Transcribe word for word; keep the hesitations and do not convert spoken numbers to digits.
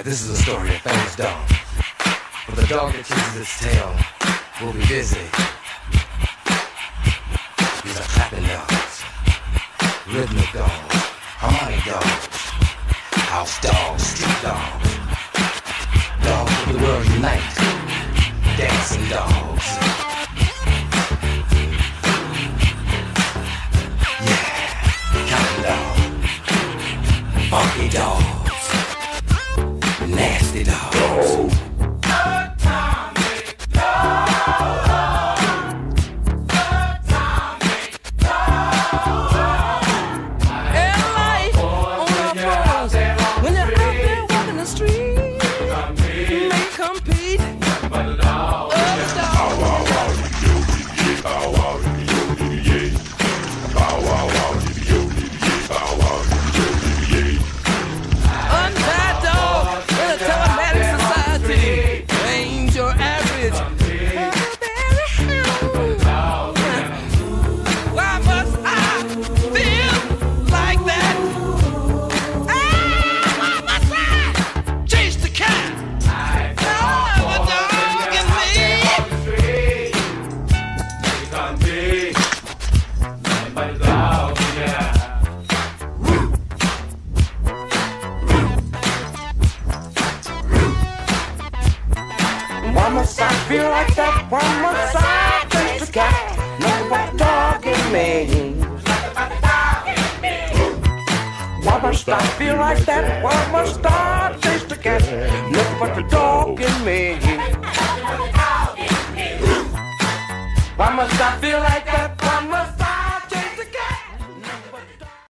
This is a story of famous dog. For the dog that chases its tail will be busy. These are clapping dogs, rhythmic dogs, harmonic dogs, house dogs, street dogs, dogs of the world unite, dancing dogs. Yeah, counting dogs, funky dogs, nasty dogs. Why must I feel like that? Why must I taste the cat? Nothing but a dog in me. Why must I feel like that? Why must I taste the cat? Nothing but the dog in me. Why must I feel like